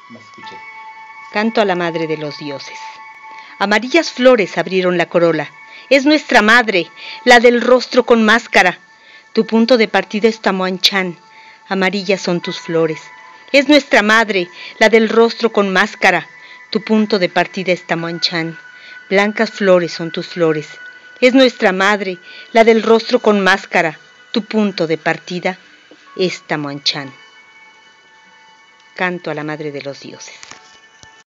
No escuché. Canto a la madre de los dioses. Amarillas flores abrieron la corola. Es nuestra madre, la del rostro con máscara. Tu punto de partida es Tamuanchán. Amarillas son tus flores. Es nuestra madre, la del rostro con máscara. Tu punto de partida es Tamuanchán. Blancas flores son tus flores. Es nuestra madre, la del rostro con máscara. Tu punto de partida es Tamuanchán. Canto a la madre de los dioses.